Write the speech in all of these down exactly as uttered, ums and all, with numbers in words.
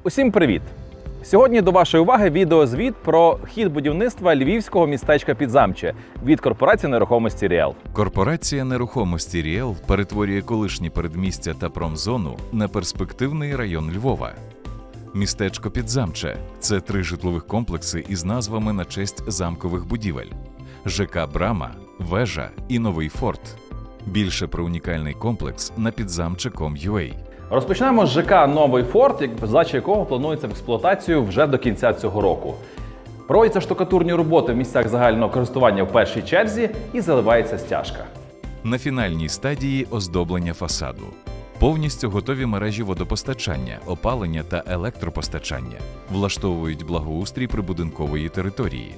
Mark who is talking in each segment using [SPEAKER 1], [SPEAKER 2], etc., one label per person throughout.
[SPEAKER 1] Усім привіт! Сьогодні до вашої уваги відеозвіт про хід будівництва львівського містечка Підзамче від корпорації нерухомості Ріел.
[SPEAKER 2] Корпорація нерухомості Ріел перетворює колишні передмістя та промзону на перспективний район Львова. Містечко Підзамче – це три житлових комплекси із назвами на честь замкових будівель – ЖК «Брама», «Вежа» і «Новий форт». Більше про унікальний комплекс на підзамче крапка ком крапка ю а.
[SPEAKER 1] Розпочнемо з ЖК «Новий форт», здача якого планується в експлуатацію вже до кінця цього року. Проводяться штукатурні роботи в місцях загального користування в першій черзі і заливається стяжка.
[SPEAKER 2] На фінальній стадії оздоблення фасаду. Повністю готові мережі водопостачання, опалення та електропостачання. Влаштовують благоустрій прибудинкової території.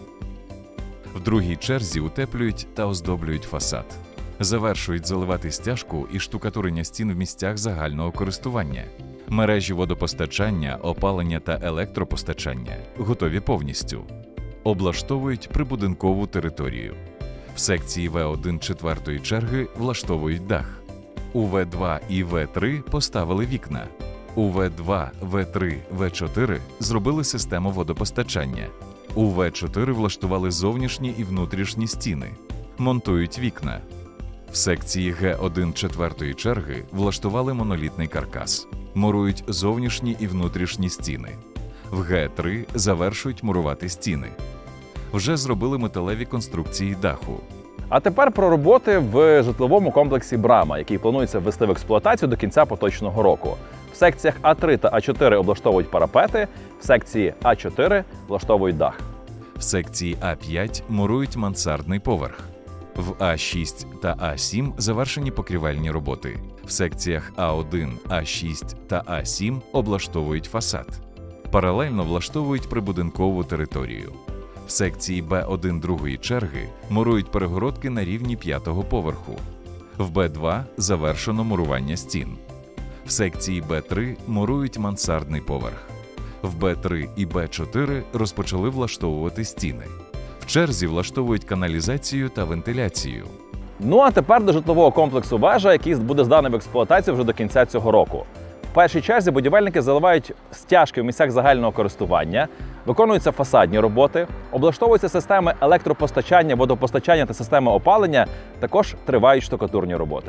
[SPEAKER 2] В другій черзі утеплюють та оздоблюють фасад. Завершують заливати стяжку і штукатурення стін в місцях загального користування. Мережі водопостачання, опалення та електропостачання готові повністю. Облаштовують прибудинкову територію. В секції В один четвертої черги влаштовують дах. У В два і В три поставили вікна. У В два, В три, В чотири зробили систему водопостачання. У В чотири влаштували зовнішні і внутрішні стіни. Монтують вікна. В секції Г один четвертої черги влаштували монолітний каркас. Мурують зовнішні і внутрішні стіни. В Г три завершують мурувати стіни. Вже зробили металеві конструкції даху.
[SPEAKER 1] А тепер про роботи в житловому комплексі «Брама», який планується ввести в експлуатацію до кінця поточного року. В секціях А три та А чотири облаштовують парапети, в секції А чотири влаштовують дах.
[SPEAKER 2] В секції А п'ять мурують мансардний поверх. В А шість та А сім завершені покрівельні роботи. В секціях А один, А шість та А сім облаштовують фасад. Паралельно влаштовують прибудинкову територію. В секції Б один другої черги мурують перегородки на рівні п'ятого поверху. В Б два завершено мурування стін. В секції Б три мурують мансардний поверх. В Б три і Б чотири розпочали влаштовувати стіни. В черзі влаштовують каналізацію та вентиляцію.
[SPEAKER 1] Ну а тепер до житлового комплексу «Вежа», який буде зданий в експлуатацію вже до кінця цього року. В першій черзі будівельники заливають стяжки в місцях загального користування, виконуються фасадні роботи, облаштовуються системи електропостачання, водопостачання та системи опалення, також тривають штукатурні роботи.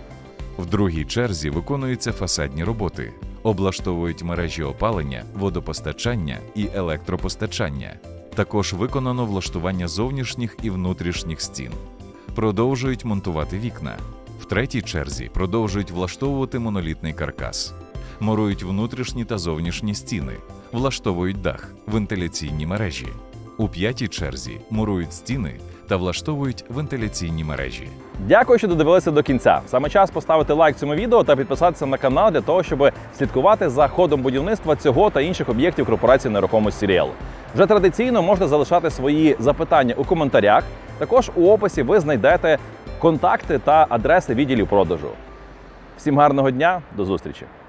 [SPEAKER 2] В другій черзі виконуються фасадні роботи, облаштовують мережі опалення, водопостачання і електропостачання. Також виконано влаштування зовнішніх і внутрішніх стін. Продовжують монтувати вікна. В третій черзі продовжують влаштовувати монолітний каркас. Мурують внутрішні та зовнішні стіни. Влаштовують дах, вентиляційні мережі. У п'ятій черзі мурують стіни та влаштовують вентиляційні мережі.
[SPEAKER 1] Дякую, що додивилися до кінця. Саме час поставити лайк цьому відео та підписатися на канал для того, щоб слідкувати за ходом будівництва цього та інших об'єктів корпорації нерухомості Ріел. Вже традиційно можете залишати свої запитання у коментарях. Також у описі ви знайдете контакти та адреси відділів продажу. Всім гарного дня, до зустрічі!